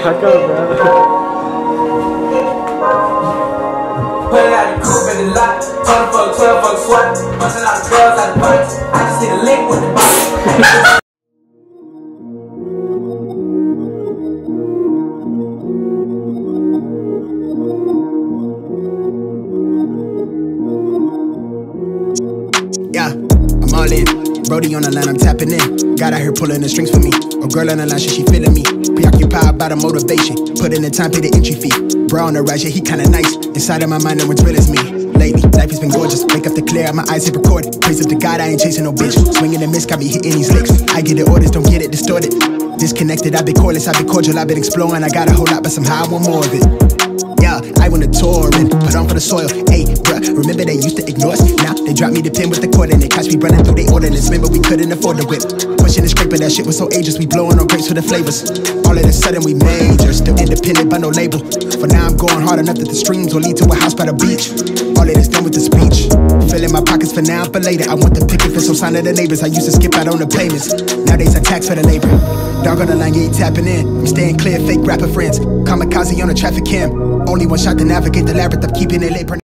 Put it out the coupe in the lot. 12 fuck SWAT. Bunch a lot of girls out the bunch. I just need a lick with the box. Yeah, I'm all in. Brody on the line, I'm tapping in. God out here pulling the strings for me. A girl on the line, she feeling me. Preoccupied by the motivation. Put in the time, pay the entry fee. Bro on the rise, yeah, he kinda nice. Inside of my mind, no one's real as me. Lately, life has been gorgeous. Wake up to clear, my eyes hit recorded. Praise up to God, I ain't chasing no bitch. Swinging and miss, got me hitting these licks. I get the orders, don't get it distorted. Disconnected, I've been cordless, I've been cordial, I've been exploring. I got a whole lot, but somehow I want more of it. Yeah, I went to tour and put on for the soil. Hey, bruh, remember they used to ignore us? Now they dropped me the pin with the cord and they catch me running through they ordinance. Remember we couldn't afford the whip. Pushing the scraper, that shit was so ageless. We blowing on grapes for the flavors. All of a sudden we major, still independent by no label. For now I'm going hard enough that the streams will lead to a house by the beach. All of this done with the speech. Filling my pockets for now and for later. I want the picket for some sign of the neighbors. I used to skip out on the payments. Nowadays I tax for the labor. Dog on the line, yeah, he tapping in. I'm staying clear, fake rapper friends. Kamikaze on the traffic cam. Only one shot to navigate the labyrinth of keeping it lit.